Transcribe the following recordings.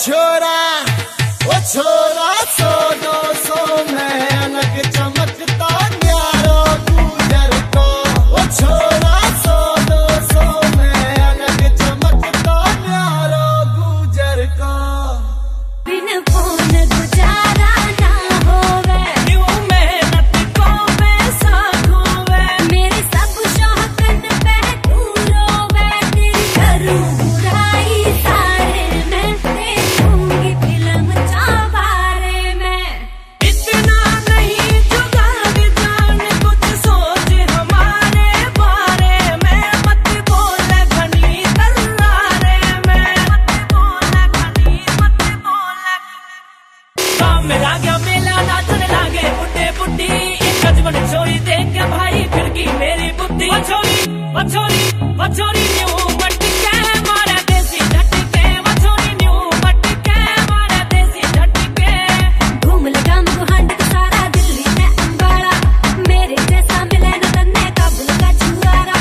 छोरा, ओ छोरा 100-200 में अलग चमकता न्यारो गुजर को। ओ छोरा 100-200 में अलग चमकता न्यारो गुजर को। बिन फोन गुजारा ना होवे, यूं मेहनत को पैसा खोवे। मेरे सब शौकन पे तू रोवे, तेरी करूं बुराई सारे में, देखूंगी फिल्म चाबारे में। इतना नहीं जुगा भी जान, कुछ सोच हमारे बारे में। मत बोल घनी तल्लारे में, मत बोल घनी, मत बोल। काम में आ गया मेला, नाचने लागे बुड्ढे बुड्ढी। एक अजमन छोरी देख के भाई फिर की मेरी बुद्धि। वछोरी न्यू मटके मारे देसी झटके, वछोरी न्यू मटके मारे देसी झटके। घूम लगा मुहांड का सारा दिल्ली में अंबाड़ा, मेरे जैसा मिले न तन्ने काबुल का छुआरा।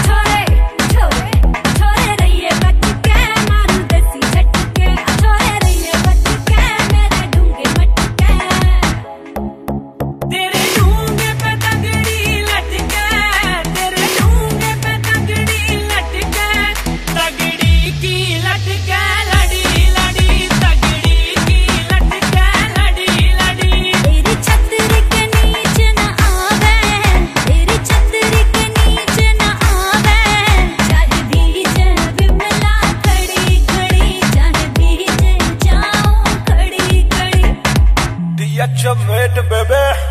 छोरे रहिए बच के, मारू देसी झटके। छोरे रहिए बच के, मेरे डूंगे मटके। तेरे डूंगे पे तगड़ी लटके, तेरे डूंगे पे तगड़ी लटके। तगड़ी की लटके लड़ी लड़ी, तगड़ी की लटके लड़ी लड़ी। तेरी छतरी के नीचे न आवे, तेरी छतरी के नीचे न आवे। चाहे भीजे विमला खड़ी खड़ी, चाहे भीजे जाऊं खड़ी खड़ी। दिया चमेट बेबे